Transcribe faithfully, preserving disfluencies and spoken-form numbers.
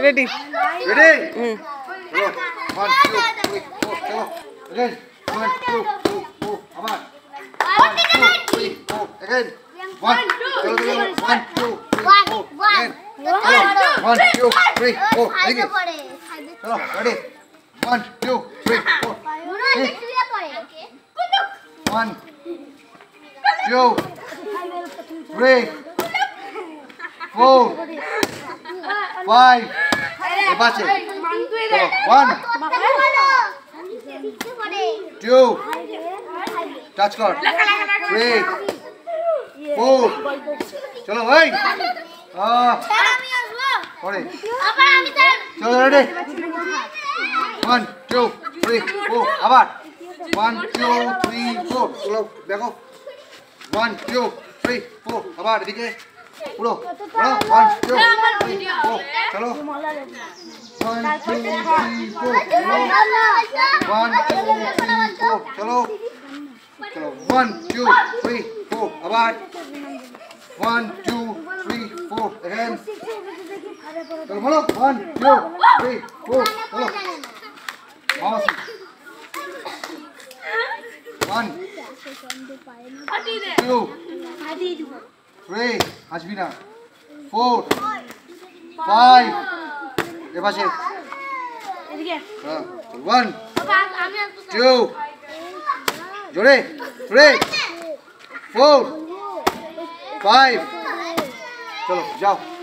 ready ready হুম চলো one two three four চলো again one two three four আবার one two three four again one চলো চলো one two three four again one two three four again চলো ready one two three four one two three four five এবার চলো one two touch কর three four চলো ভাই আ পড়ে চলো ready one two three four আবার one two three four চলো দেখো one two three four আবার এদিকে পুরো পুরো one two three four চলো one two three four চলো one two three four চলো চলো one two three four আবার one two three four again চলো বলো one two three four চলো মাউস one two three আসবি না four five এপাশে one two জোরে three four five চলো যাও